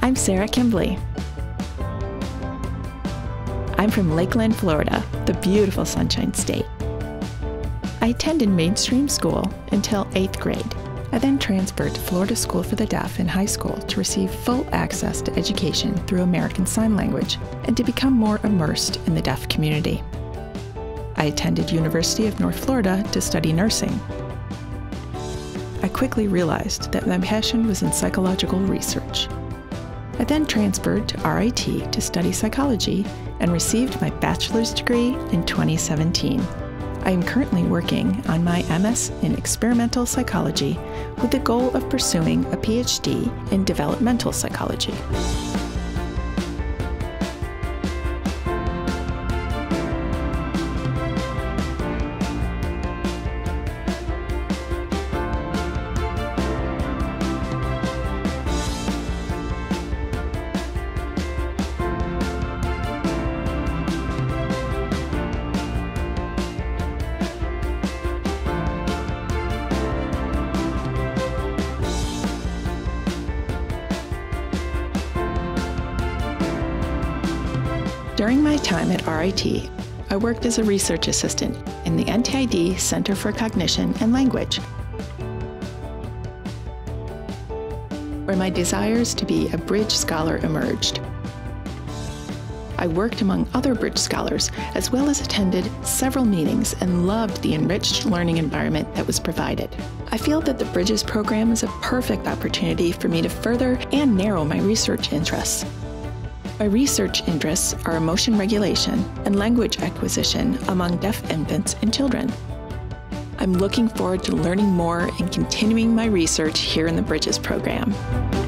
I'm Sara Kimbley. I'm from Lakeland, Florida, the beautiful Sunshine State. I attended mainstream school until 8th grade. I then transferred to Florida School for the Deaf in high school to receive full access to education through American Sign Language and to become more immersed in the deaf community. I attended University of North Florida to study nursing. I quickly realized that my passion was in psychological research. I then transferred to RIT to study psychology and received my bachelor's degree in 2017. I am currently working on my MS in experimental psychology with the goal of pursuing a PhD in developmental psychology. During my time at RIT, I worked as a research assistant in the NTID Center for Cognition and Language, where my desires to be a Bridge Scholar emerged. I worked among other Bridge Scholars, as well as attended several meetings and loved the enriched learning environment that was provided. I feel that the Bridges program is a perfect opportunity for me to further and narrow my research interests. My research interests are emotion regulation and language acquisition among deaf infants and children. I'm looking forward to learning more and continuing my research here in the Bridges program.